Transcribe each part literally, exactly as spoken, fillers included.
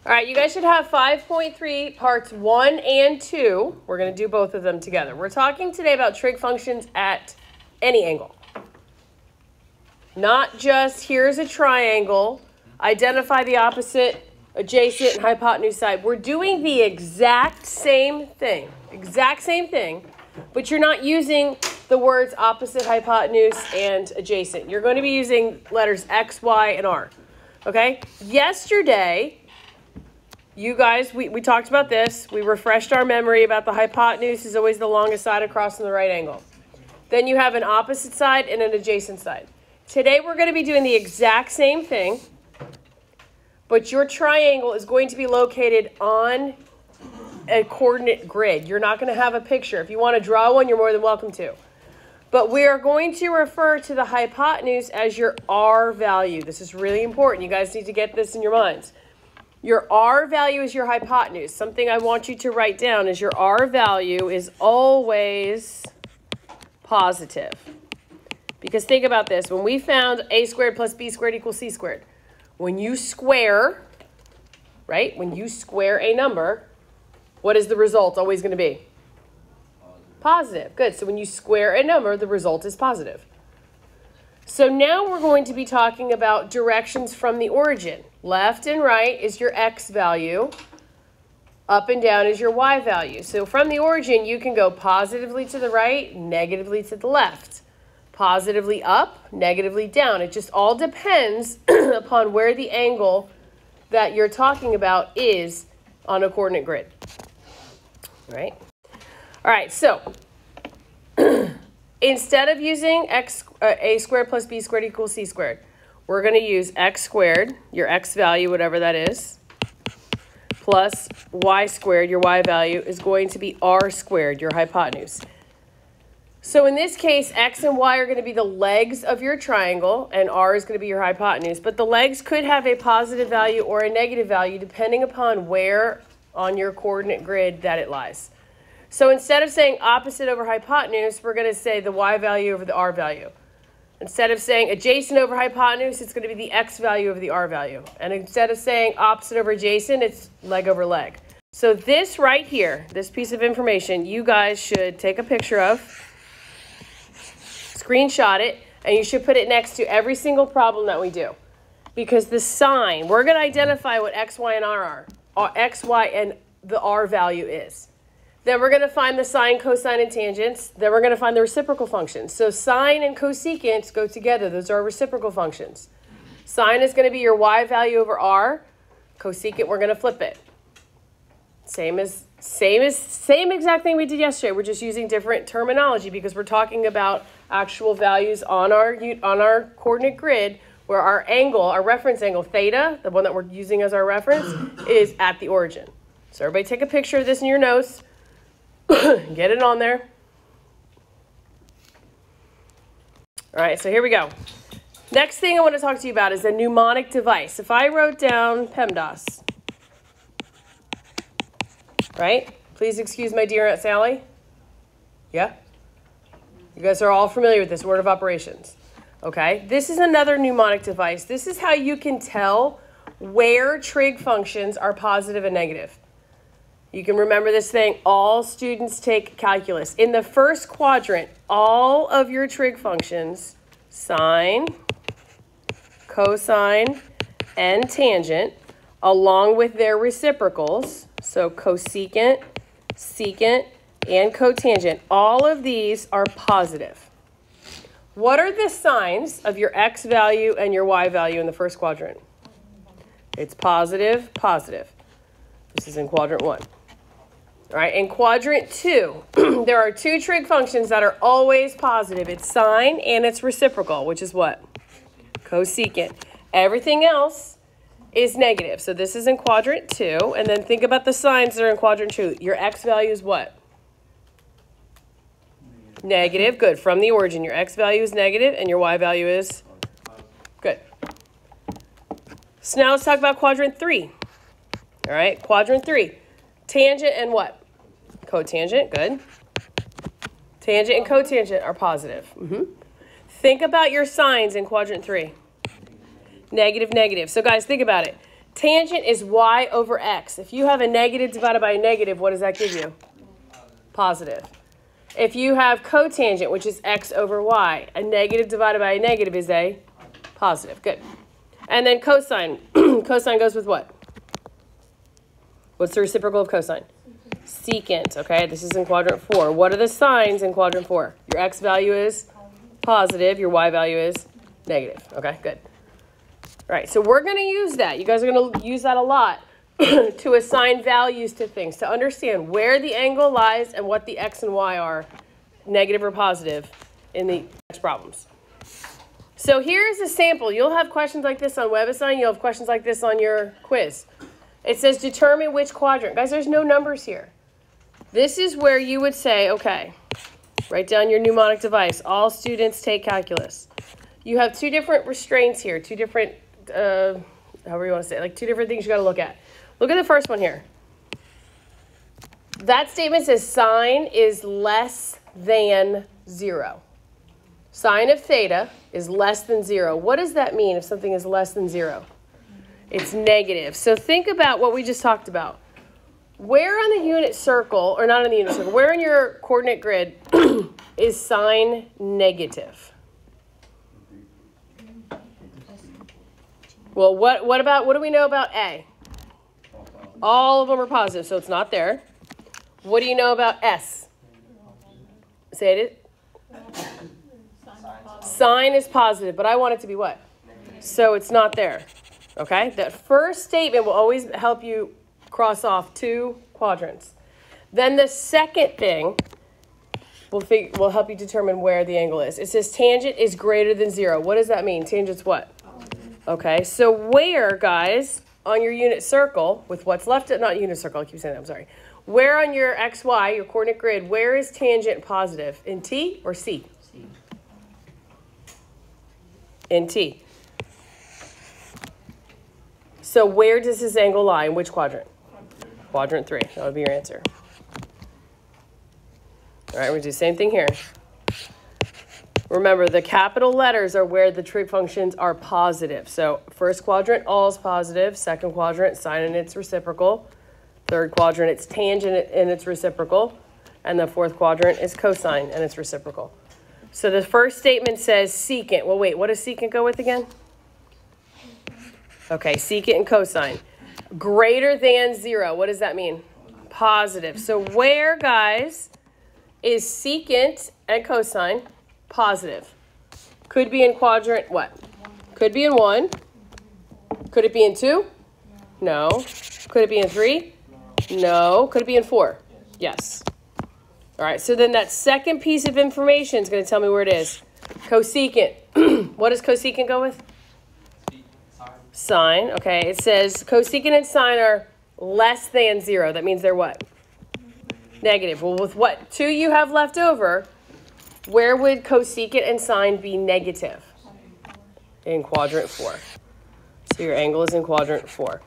All right, you guys should have five point three parts one and two. We're going to do both of them together. We're talking today about trig functions at any angle. Not just here's a triangle, identify the opposite, adjacent, and hypotenuse side. We're doing the exact same thing, exact same thing, but you're not using the words opposite, hypotenuse, and adjacent. You're going to be using letters X, Y, and R. Okay? Yesterday, you guys, we, we talked about this. We refreshed our memory about the hypotenuse is always the longest side across from the right angle. Then you have an opposite side and an adjacent side. Today we're going to be doing the exact same thing, but your triangle is going to be located on a coordinate grid. You're not going to have a picture. If you want to draw one, you're more than welcome to. But we are going to refer to the hypotenuse as your R value. This is really important. You guys need to get this in your minds. Your R value is your hypotenuse. Something I want you to write down is your R value is always positive. Because think about this. When we found a squared plus b squared equals c squared, when you square, right, when you square a number, what is the result always going to be? Positive. Good. So when you square a number, the result is positive. So now we're going to be talking about directions from the origin. Left and right is your x value. Up and down is your y value. So from the origin, you can go positively to the right, negatively to the left. Positively up, negatively down. It just all depends upon where the angle that you're talking about is on a coordinate grid. All right? All right, so instead of using x, uh, a squared plus b squared equals c squared, we're going to use x squared, your x value, whatever that is, plus y squared, your y value, is going to be r squared, your hypotenuse. So in this case, x and y are going to be the legs of your triangle, and r is going to be your hypotenuse. But the legs could have a positive value or a negative value depending upon where on your coordinate grid that it lies. So instead of saying opposite over hypotenuse, we're going to say the y value over the r value. Instead of saying adjacent over hypotenuse, it's going to be the x value over the r value. And instead of saying opposite over adjacent, it's leg over leg. So this right here, this piece of information, you guys should take a picture of, screenshot it, and you should put it next to every single problem that we do. Because the sign, we're going to identify what x, y, and r are, or x, y, and the r value is. Then we're going to find the sine, cosine, and tangents. Then we're going to find the reciprocal functions. So sine and cosecant go together. Those are reciprocal functions. Sine is going to be your y value over r. Cosecant, we're going to flip it. Same as, same as, same exact thing we did yesterday. We're just using different terminology because we're talking about actual values on our, on our coordinate grid where our angle, our reference angle, theta, the one that we're using as our reference, is at the origin. So everybody take a picture of this in your notes. Get it on there. All right, so here we go. Next thing I want to talk to you about is a mnemonic device. If I wrote down PEMDAS, right? Please excuse my dear Aunt Sally. Yeah? You guys are all familiar with this word of operations. Okay? This is another mnemonic device. This is how you can tell where trig functions are positive and negative. You can remember this thing. All students take calculus. In the first quadrant, all of your trig functions, sine, cosine, and tangent, along with their reciprocals, so cosecant, secant, and cotangent, all of these are positive. What are the signs of your x value and your y value in the first quadrant? It's positive, positive. This is in quadrant one. All right, in quadrant two, there are two trig functions that are always positive. It's sine and it's reciprocal, which is what? Cosecant. Everything else is negative. So this is in quadrant two. And then think about the signs that are in quadrant two. Your x value is what? Negative. Good. From the origin, your x value is negative and your y value is? Good. So now let's talk about quadrant three. All right, quadrant three. Tangent and what? Cotangent, good. Tangent and cotangent are positive. Mm-hmm. Think about your signs in quadrant three. Negative, negative. So guys, think about it. Tangent is y over x. If you have a negative divided by a negative, what does that give you? Positive. If you have cotangent, which is x over y, a negative divided by a negative is a positive. Good. And then cosine. Cosine goes with what? What's the reciprocal of cosine? Secant. Okay, this is in quadrant four. What are the signs in quadrant four? Your x value is positive. Your y value is negative. Okay, good. All right, so we're going to use that. You guys are going to use that a lot to assign values to things, to understand where the angle lies and what the x and y are, negative or positive, in the next problems. So here's a sample. You'll have questions like this on WebAssign. You'll have questions like this on your quiz. It says determine which quadrant. Guys, there's no numbers here. This is where you would say, okay, write down your mnemonic device. All students take calculus. You have two different restraints here, two different, uh, however you want to say it, like two different things you got to look at. Look at the first one here. That statement says sine is less than zero. Sine of theta is less than zero. What does that mean if something is less than zero? It's negative. So think about what we just talked about. Where on the unit circle, or not on the unit circle, where in your coordinate grid is sine negative? Well, what, what about, what do we know about A? All of them are positive, so it's not there. What do you know about S? Say it. Sine is positive, but I want it to be what? So it's not there. Okay? That first statement will always help you cross off two quadrants. Then the second thing will, fig will help you determine where the angle is. It says tangent is greater than zero. What does that mean? Tangent's what? Okay, so where, guys, on your unit circle, with what's left, not unit circle, I keep saying that, I'm sorry. Where on your X Y, your coordinate grid, where is tangent positive? In T or C? C. In T. So where does this angle lie? In which quadrant? Quadrant three. That would be your answer. All right, we're going to do the same thing here. Remember, the capital letters are where the trig functions are positive. So first quadrant, all is positive. Second quadrant, sine and its reciprocal. Third quadrant, it's tangent and its reciprocal. And the fourth quadrant is cosine and its reciprocal. So the first statement says secant. Well, wait, what does secant go with again? Okay, secant and cosine. Greater than zero. What does that mean? Positive. So where, guys, is secant and cosine positive? Could be in quadrant what? Could be in one. Could it be in two? No. Could it be in three? No. Could it be in four? Yes. All right, so then that second piece of information is going to tell me where it is. Cosecant. What does cosecant go with? Sine. Okay, it says cosecant and sine are less than zero. That means they're what? Negative. Well, with what two you have left over, where would cosecant and sine be negative? In quadrant four. So your angle is in quadrant four.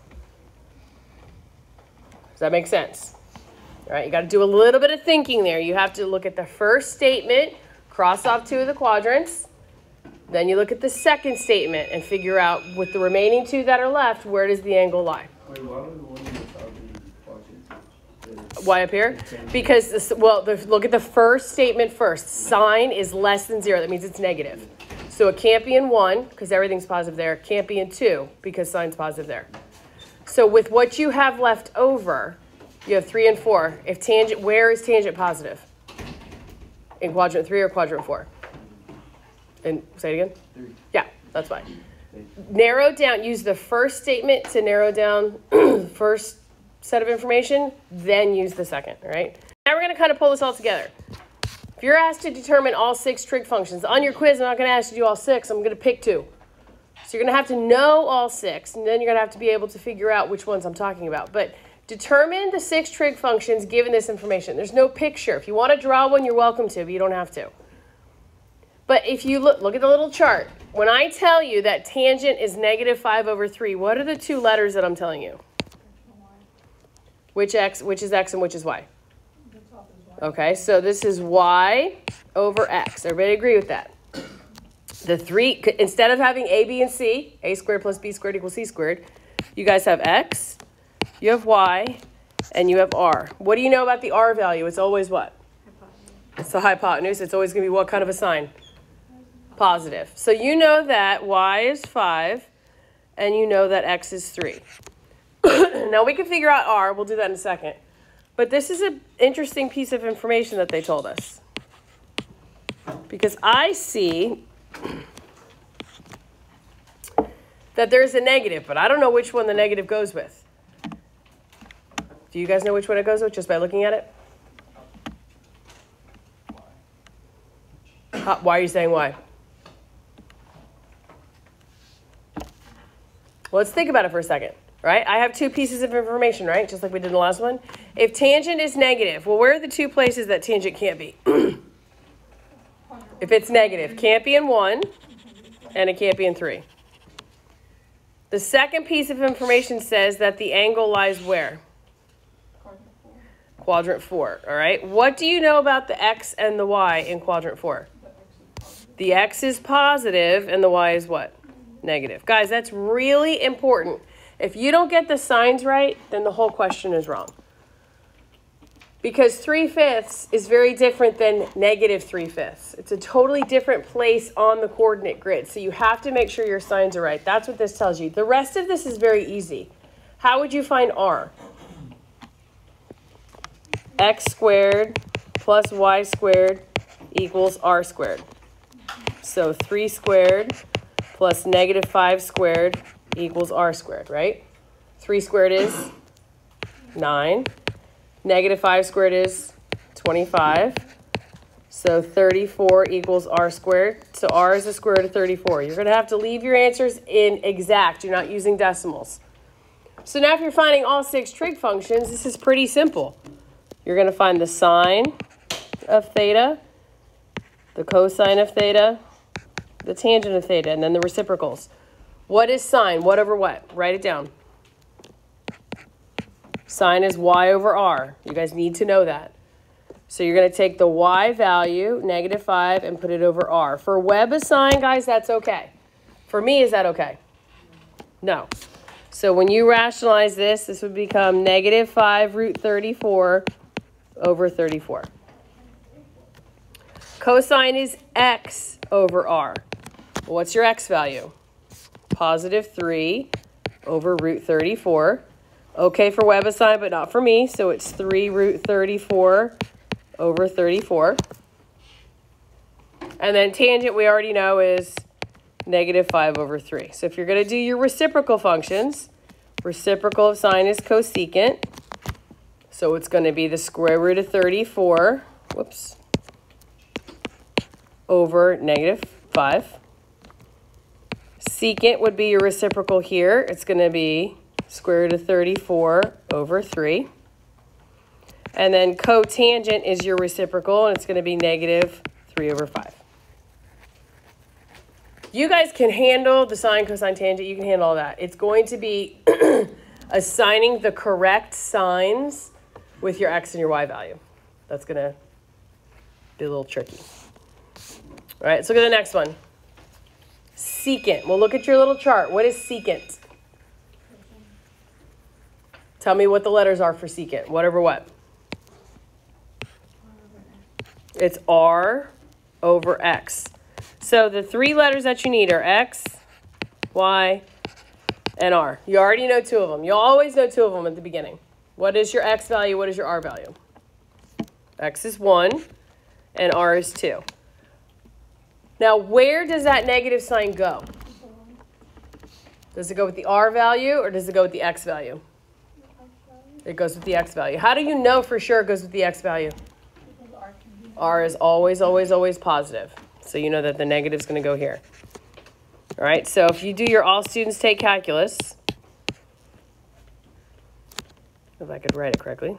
Does that make sense? All right, you got to do a little bit of thinking there. You have to look at the first statement, cross off two of the quadrants. Then you look at the second statement and figure out, with the remaining two that are left, where does the angle lie? Wait, why would the one without the quadrant? Why up here? Because, this, well, the, look at the first statement first. Sine is less than zero. That means it's negative. So it can't be in one, because everything's positive there. It can't be in two, because sine's positive there. So with what you have left over, you have three and four. If tangent, where is tangent positive? In quadrant three or quadrant four? And say it again? Three. Yeah, that's fine. Narrow down, use the first statement to narrow down the first set of information, then use the second, all right? Now we're going to kind of pull this all together. If you're asked to determine all six trig functions, on your quiz, I'm not going to ask you to do all six, I'm going to pick two. So you're going to have to know all six, and then you're going to have to be able to figure out which ones I'm talking about. But determine the six trig functions given this information. There's no picture. If you want to draw one, you're welcome to, but you don't have to. But if you look, look at the little chart. When I tell you that tangent is negative five over three, what are the two letters that I'm telling you? Which x, which is x and which is y? Okay, so this is y over x. Everybody agree with that? The three, instead of having a, b, and c, a squared plus b squared equals c squared, You guys have x, you have y, and you have r. What do you know about the r value? It's always what? It's the hypotenuse. It's always going to be what kind of a sign? Positive. So you know that y is five, and you know that x is three. Now we can figure out r. We'll do that in a second. But this is an interesting piece of information that they told us. Because I see that there's a negative, but I don't know which one the negative goes with. Do you guys know which one it goes with just by looking at it? How, why are you saying why? Well, let's think about it for a second, right? I have two pieces of information, right? Just like we did in the last one. If tangent is negative, well, where are the two places that tangent can't be? If it's negative, can't be in one, and it can't be in three. The second piece of information says that the angle lies where? Quadrant four. Quadrant four, all right? What do you know about the x and the y in quadrant four? The x is positive, and the y is what? Negative. Guys, that's really important. If you don't get the signs right, then the whole question is wrong. Because three-fifths is very different than negative three-fifths. It's a totally different place on the coordinate grid. So you have to make sure your signs are right. That's what this tells you. The rest of this is very easy. How would you find r? X squared plus y squared equals r squared. So three squared plus negative five squared equals r squared, right? three squared is nine. Negative five squared is twenty-five. So thirty-four equals r squared. So r is the square root of thirty-four. You're going to have to leave your answers in exact. You're not using decimals. So now if you're finding all six trig functions, this is pretty simple. You're going to find the sine of theta, the cosine of theta, the tangent of theta, and then the reciprocals. What is sine? What over what? Write it down. Sine is y over r. You guys need to know that. So you're going to take the y value, negative five, and put it over r. For WebAssign, guys, that's okay. For me, is that okay? No. So when you rationalize this, this would become negative five root thirty-four over thirty-four. Cosine is x over r. Well, what's your x value? Positive three over root thirty-four. Okay for WebAssign, but not for me. So it's three root thirty-four over thirty-four. And then tangent, we already know, is negative five over three. So if you're going to do your reciprocal functions, reciprocal of sine is cosecant. So it's going to be the square root of thirty-four, whoops, over negative five. Secant would be your reciprocal here. It's going to be square root of thirty-four over three. And then cotangent is your reciprocal, and it's going to be negative three over five. You guys can handle the sine, cosine, tangent. You can handle all that. It's going to be assigning the correct signs with your x and your y value. That's going to be a little tricky. All right, let's look at the next one. Secant. We'll look at your little chart. What is secant? Tell me what the letters are for secant. Whatever what? It's r over x. So the three letters that you need are x, y, and r. You already know two of them. You always know two of them at the beginning. What is your x value? What is your r value? X is one, and r is two. Now, where does that negative sign go? Does it go with the r value, or does it go with the x value? It goes with the x value. How do you know for sure it goes with the x value? R is always, always, always positive. So you know that the negative is going to go here. All right, so if you do your all students take calculus, if I could write it correctly.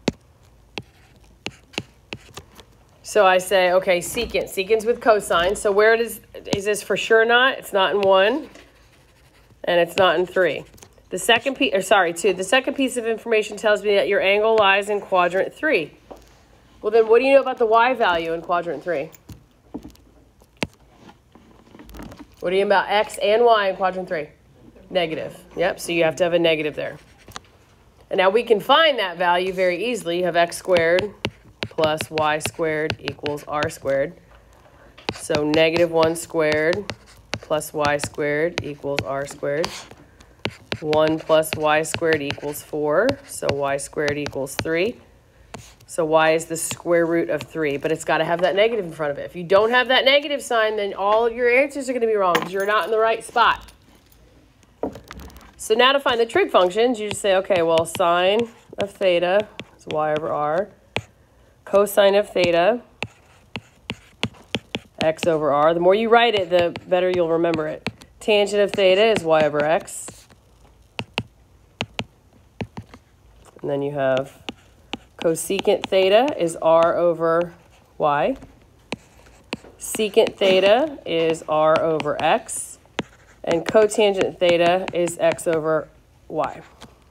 So I say, okay, secant. Secant's with cosine. So where does, is this for sure not? It's not in one, and it's not in three. The second piece, or sorry, two. The second piece of information tells me that your angle lies in quadrant three. Well, then what do you know about the y value in quadrant three? What do you know about x and y in quadrant three? Negative. Yep, so you have to have a negative there. And now we can find that value very easily. You have x squared plus y squared equals r squared. So negative one squared plus y squared equals r squared. one plus y squared equals four, so y squared equals three. So y is the square root of three, but it's got to have that negative in front of it. If you don't have that negative sign, then all your answers are going to be wrong because you're not in the right spot. So now to find the trig functions, you just say, okay, well, sine of theta is y over r. Cosine of theta, x over r. The more you write it, the better you'll remember it. Tangent of theta is y over x. And then you have cosecant theta is r over y. Secant theta is r over x. And cotangent theta is x over y.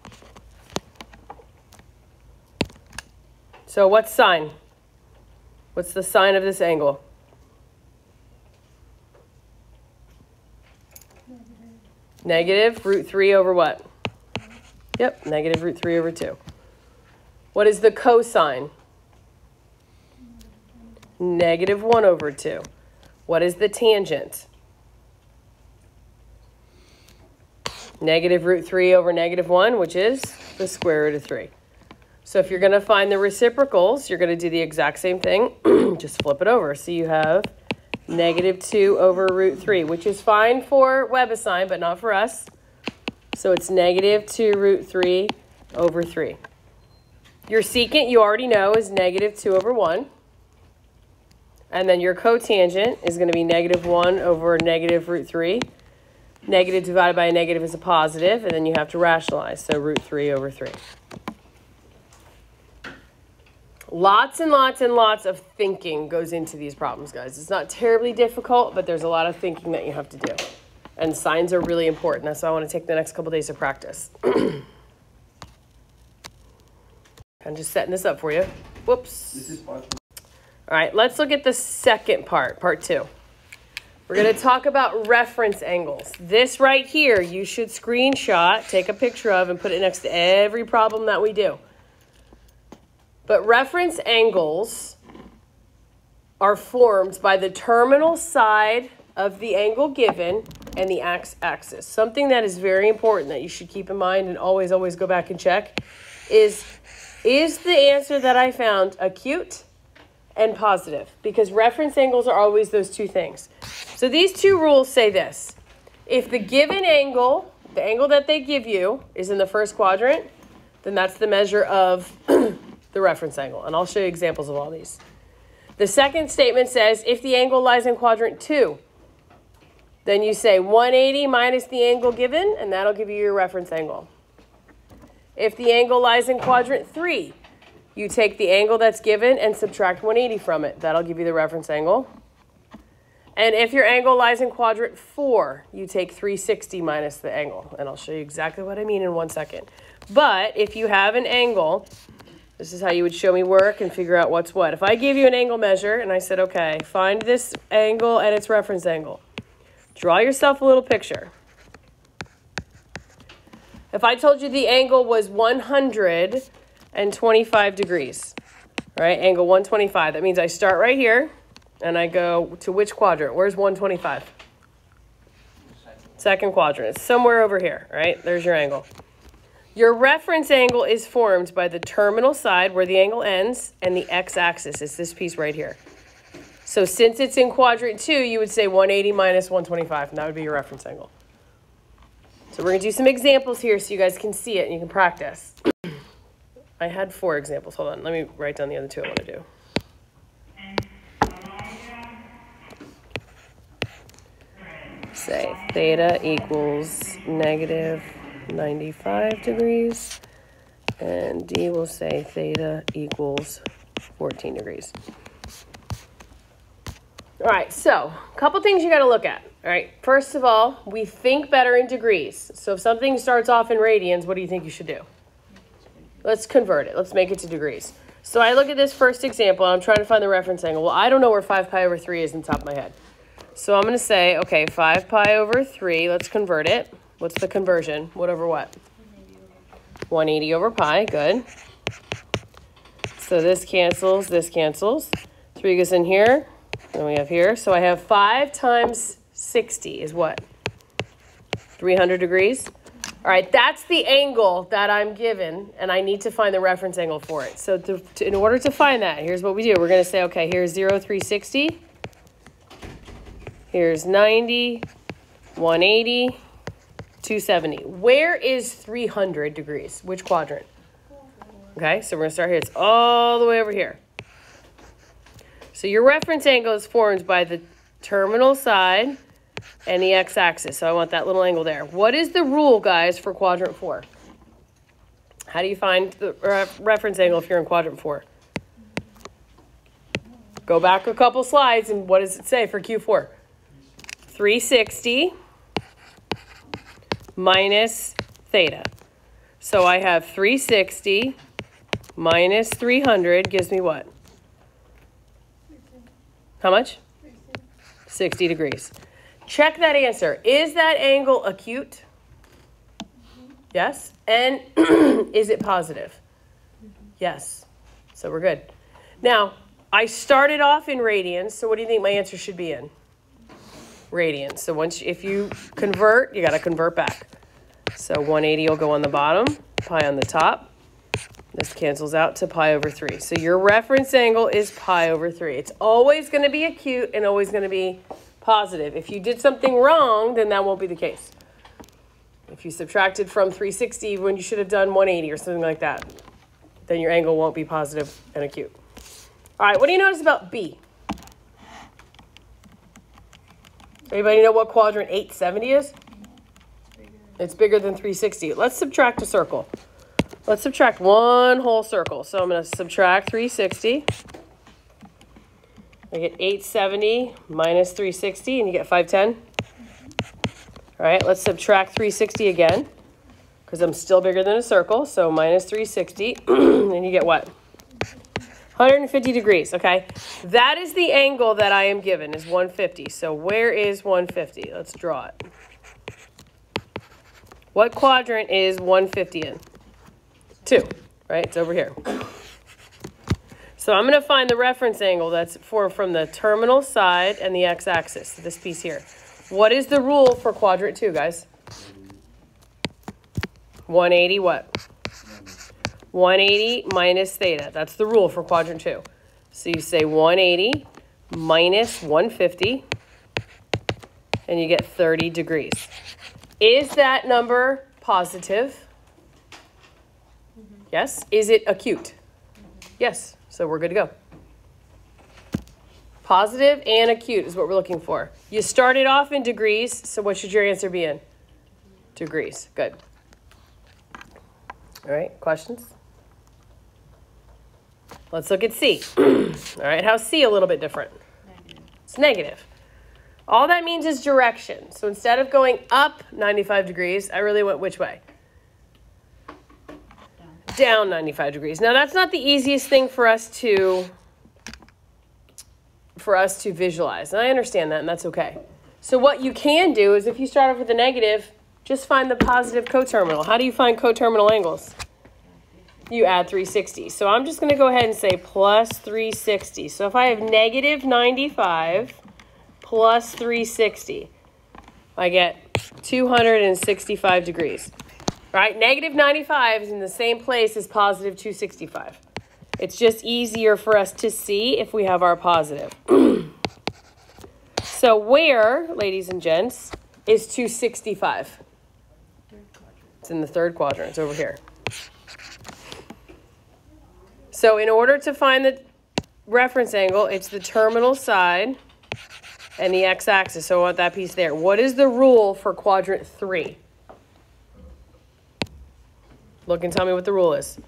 So what's sine? What's the sine of this angle? Negative. Negative root three over what? Yep, negative root three over two. What is the cosine? Negative one over two. What is the tangent? Negative root three over negative one, which is the square root of three. So if you're going to find the reciprocals, you're going to do the exact same thing. Just flip it over. So you have negative two over root three, which is fine for WebAssign, but not for us. So it's negative two root three over three. Your secant, you already know, is negative two over one. And then your cotangent is going to be negative one over negative root three. Negative divided by a negative is a positive, and then you have to rationalize. So root three over three. Lots and lots and lots of thinking goes into these problems, guys. It's not terribly difficult, but there's a lot of thinking that you have to do. And signs are really important. That's why I want to take the next couple days to practice. I'm just setting this up for you. Whoops. This is part two. All right, let's look at the second part, part two. We're going to talk about reference angles. This right here, you should screenshot, take a picture of, and put it next to every problem that we do. But reference angles are formed by the terminal side of the angle given and the x-axis. Something that is very important that you should keep in mind and always, always go back and check is, is the answer that I found acute and positive? Because reference angles are always those two things. So these two rules say this. If the given angle, the angle that they give you, is in the first quadrant, then that's the measure of the reference angle. And I'll show you examples of all these. The second statement says if the angle lies in quadrant two, then you say one eighty minus the angle given, and that'll give you your reference angle. If the angle lies in quadrant three, you take the angle that's given and subtract one eighty from it. That'll give you the reference angle. And if your angle lies in quadrant four, you take three sixty minus the angle. And I'll show you exactly what I mean in one second. But if you have an angle, this is how you would show me work and figure out what's what. If I gave you an angle measure and I said, okay, find this angle and its reference angle. Draw yourself a little picture. If I told you the angle was one hundred twenty-five degrees, all right, angle one twenty-five, that means I start right here and I go to which quadrant? Where's one twenty-five? Second quadrant. It's somewhere over here, right? There's your angle. Your reference angle is formed by the terminal side where the angle ends and the x-axis. It's this piece right here. So since it's in quadrant two, you would say one eighty minus one twenty-five, and that would be your reference angle. So we're going to do some examples here so you guys can see it and you can practice. I had four examples. Hold on. Let me write down the other two I want to do. Say theta equals negative ninety-five degrees, and D will say theta equals fourteen degrees. All right, so a couple things you got to look at. All right, first of all, we think better in degrees. So if something starts off in radians, what do you think you should do? Let's convert it. Let's make it to degrees. So I look at this first example, and I'm trying to find the reference angle. Well, I don't know where five pi over three is on top of my head. So I'm going to say, okay, five pi over three, let's convert it. What's the conversion? What over what? one eighty over pi, good. So this cancels, this cancels. three goes in here, and we have here. So I have five times sixty is what? three hundred degrees. All right, that's the angle that I'm given, and I need to find the reference angle for it. So to, to, in order to find that, here's what we do. We're going to say, okay, here's zero, three sixty. Here's ninety, one eighty, two seventy. Where is three hundred degrees? Which quadrant? Okay, so we're going to start here. It's all the way over here. So your reference angle is formed by the terminal side and the x-axis. So I want that little angle there. What is the rule, guys, for quadrant four? How do you find the ref reference angle if you're in quadrant four? Go back a couple slides, and what does it say for Q four? three sixty minus theta. So I have three sixty minus three hundred gives me what? How much? sixty degrees. Check that answer. Is that angle acute? Yes. And is it positive? Yes. So we're good. Now, I started off in radians, so what do you think my answer should be in? Radians. So once, if you convert, you got to convert back. So one eighty will go on the bottom, pi on the top. This cancels out to pi over three. So your reference angle is pi over three. It's always going to be acute and always going to be positive. If you did something wrong, then that won't be the case. If you subtracted from three sixty when you should have done one eighty or something like that, then your angle won't be positive and acute. All right, what do you notice about B? Anybody know what quadrant eight seventy is? It's bigger than three sixty. Let's subtract a circle. Let's subtract one whole circle. So I'm going to subtract three sixty. I get eight seventy minus three sixty, and you get five ten. All right, let's subtract three sixty again, because I'm still bigger than a circle. So minus three sixty, and you get what? one hundred fifty degrees, okay? That is the angle that I am given, is one fifty. So where is one fifty? Let's draw it. What quadrant is one fifty in? Two, right? It's over here. So I'm going to find the reference angle that's for from the terminal side and the x-axis, this piece here. What is the rule for quadrant two, guys? one eighty what? one eighty minus theta. That's the rule for quadrant two. So you say one eighty minus one fifty, and you get thirty degrees. Is that number positive? Yes. Is it acute? Yes. So we're good to go. Positive and acute is what we're looking for. You started off in degrees, so what should your answer be in? Degrees. Good. All right, questions? Let's look at C. All right, how's C a little bit different? Negative. It's negative. All that means is direction. So instead of going up ninety-five degrees, I really went which way? Down. Down ninety-five degrees. Now that's not the easiest thing for us to for us to visualize. And I understand that, and that's okay. So what you can do is if you start off with a negative, just find the positive coterminal. How do you find coterminal angles? You add three sixty. So I'm just going to go ahead and say plus three sixty. So if I have negative ninety-five plus three sixty, I get two hundred sixty-five degrees. Right? Negative ninety-five is in the same place as positive two sixty-five. It's just easier for us to see if we have our positive. So where, ladies and gents, is two sixty-five? It's in the third quadrant. It's over here. So in order to find the reference angle, it's the terminal side and the x-axis. So I want that piece there. What is the rule for quadrant three? Look and tell me what the rule is.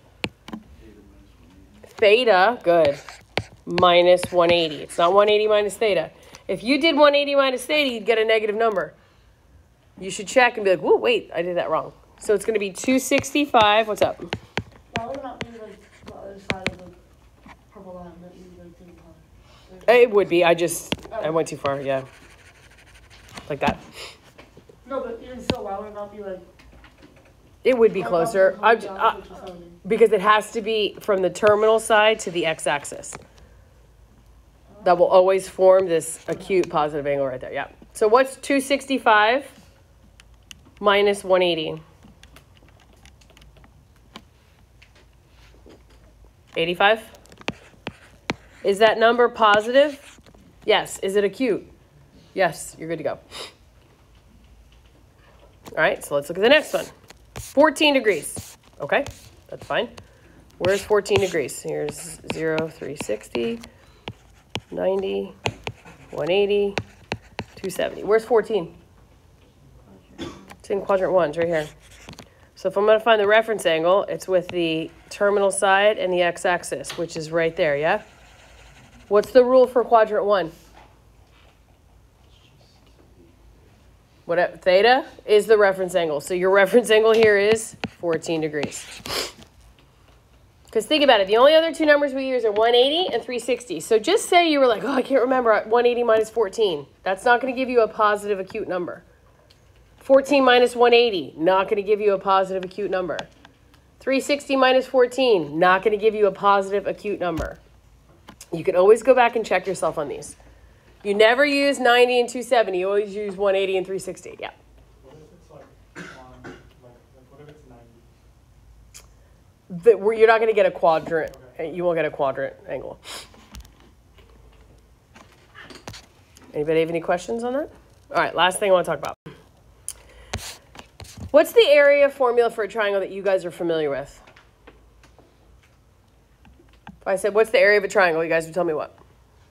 Theta, good, minus one eighty. It's not one eighty minus theta. If you did one eighty minus theta, you'd get a negative number. You should check and be like, whoa, wait, I did that wrong. So it's going to be two sixty-five. What's up? Why would not be like the other side of the purple line that you like to It would be. I just, I went too far, yeah. Like that. No, but even still, why would it not be like? It would be why not closer. be I, down I, to seventy? because it has to be from the terminal side to the x-axis. That will always form this acute positive angle right there. Yeah. So what's two sixty-five minus one eighty? eighty-five? Is that number positive? Yes. Is it acute? Yes. You're good to go. All right. So let's look at the next one. fourteen degrees. Okay. That's fine. Where's fourteen degrees? Here's zero, three sixty, ninety, one eighty, two seventy. Where's fourteen? It's in quadrant one. It's right here. So if I'm going to find the reference angle, it's with the terminal side and the x-axis, which is right there, yeah? What's the rule for quadrant one? What, theta is the reference angle. So your reference angle here is fourteen degrees. Because think about it. The only other two numbers we use are one eighty and three sixty. So just say you were like, oh, I can't remember, one eighty minus fourteen. That's not going to give you a positive acute number. fourteen minus one eighty, not going to give you a positive acute number. three sixty minus fourteen, not going to give you a positive acute number. You can always go back and check yourself on these. You never use ninety and two seventy. You always use one eighty and three sixty. Yeah. What if it's like, um, like, like what if it's ninety? The, where you're not going to get a quadrant. You won't get a quadrant angle. Anybody have any questions on that? All right, last thing I want to talk about. What's the area formula for a triangle that you guys are familiar with? If I said, what's the area of a triangle, you guys would tell me what?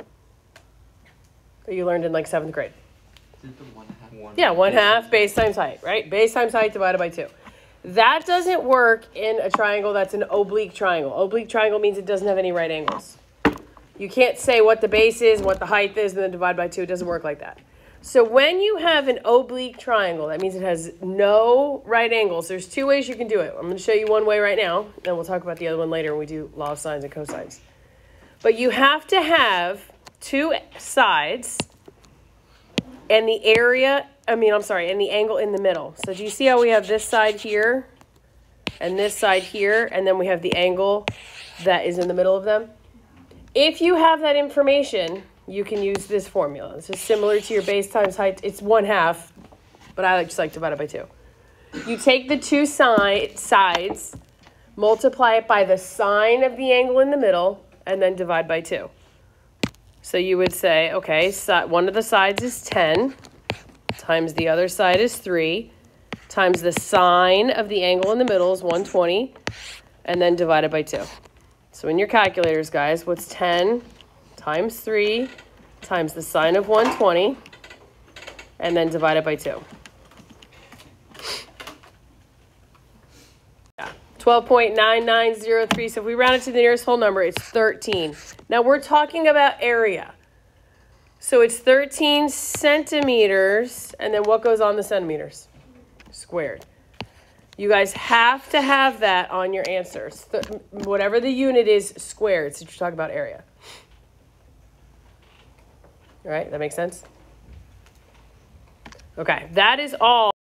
That you learned in like seventh grade. Isn't the one half? One Yeah, one half base times height, right? Base times height divided by two. That doesn't work in a triangle that's an oblique triangle. Oblique triangle means it doesn't have any right angles. You can't say what the base is, what the height is, and then divide by two. It doesn't work like that. So when you have an oblique triangle, that means it has no right angles. There's two ways you can do it. I'm going to show you one way right now, and we'll talk about the other one later when we do law of sines and cosines. But you have to have two sides and the area, I mean, I'm sorry, and the angle in the middle. So do you see how we have this side here and this side here, and then we have the angle that is in the middle of them? If you have that information, you can use this formula. This is similar to your base times height. It's one half, but I just like divide it by two. You take the two side, sides, multiply it by the sine of the angle in the middle, and then divide by two. So you would say, okay, so one of the sides is ten, times the other side is three, times the sine of the angle in the middle is one hundred twenty, and then divided by two. So in your calculators, guys, what's ten times three times the sine of one hundred twenty, and then divided by two? Yeah, twelve point nine nine zero three. So if we round it to the nearest whole number, it's thirteen. Now we're talking about area. So it's thirteen centimeters, and then what goes on the centimeters? Squared. You guys have to have that on your answers. Th- whatever the unit is, squared, since you're talking about area. All right, that makes sense? Okay, that is all.